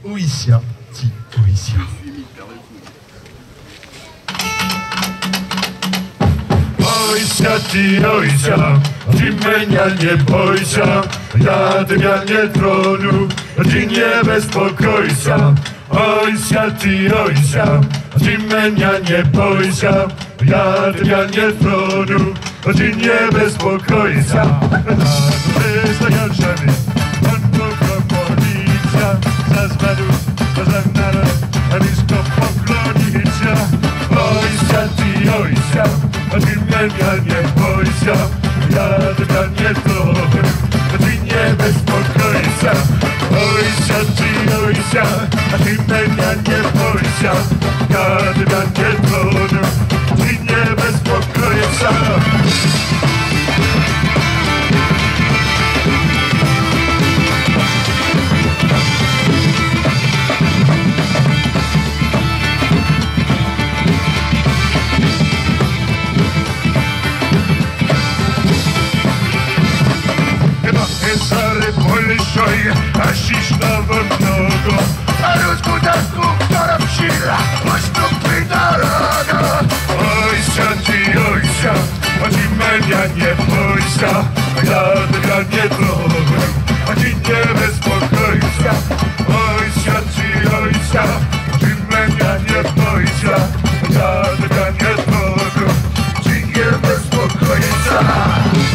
Ujsia, ti ujsia. Ojsia, ti ojsia, ty mnie nie bojsia, ja nie tronu, ty nie bezpokojsia. Ojsia, ty ojsia, ty mnie nie bojsia, ja nie tronu, ty nie bezpokojsia. Wystajanczemy, policja, za zbadu, za naród, a blisko poklonicia. Ojsia, ty ojsia, ty mnie nie bojsia, ja nie tronu, ty nie bezpokojsia. Ojsia, ty ojsia, ty mnie nie bojsia, ja nie tronu, ty nie bezpokojsia. A ściślawo mnogo, a rozkudatku, która wsila, postąpi drogo. Ojsia, ty ojsia, a ty mnie nie bojsia, ja nie tronu, a ty nie bezpokojsia. Ojsia, ty ojsia, a ty mnie nie bojsia, ja nie tronu, ty nie bezpokojsia.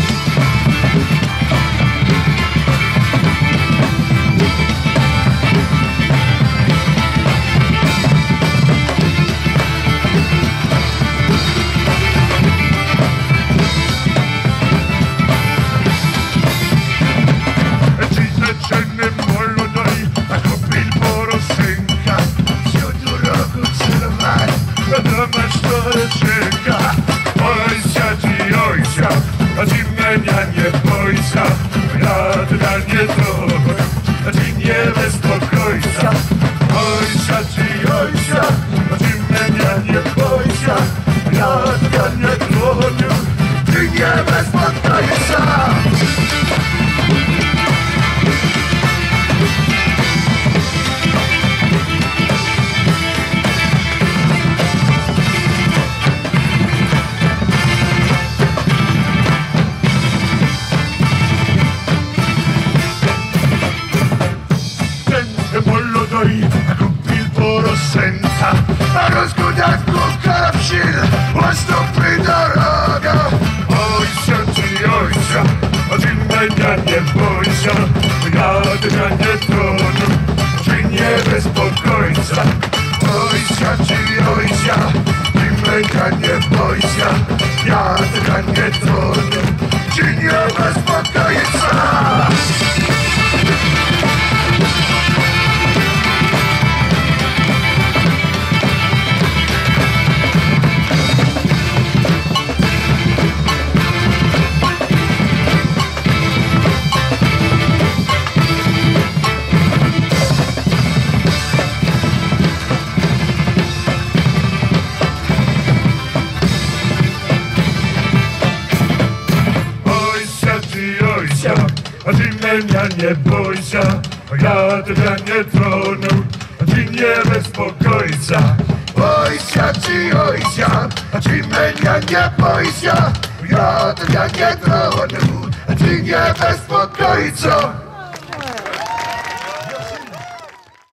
Ojsia, ty ojsia, a ty mnie nie bojsia, ja nie tronu, a ty nie bezpokojsia. Ojsia, ty ojsia, a ty mnie nie bojsia, ja nie tronu, ty nie bezpokojsia. A rozkudatku karabsil, postąpi drogo. Ojsia, ty ojsia, a ty mnie nie bojsia, ja nie tronu, ty nie bezpokojca. Ojsia, ty ojsia, ty mnie nie bojsia, ja nie tronu, ty nie bezpokojca. A ty mnie nie bojsia, ja nie tronu, a ty nie bezpokojca. Ojsia, ty ojsia, a ty mnie nie bojsia, ja nie tronu, a ty nie bezpokojca.